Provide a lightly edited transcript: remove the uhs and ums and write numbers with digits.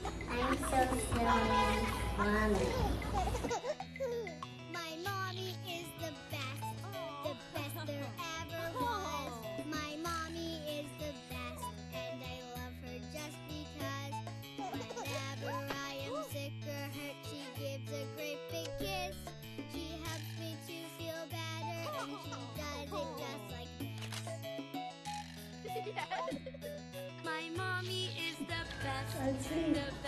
I'm so silly, mommy. My mommy is the best there ever was. My mommy is the best, and I love her just because. Whenever I am sick or hurt, she gives a great big kiss. She helps me to feel better, and she does it just like this. My mommy is the best, the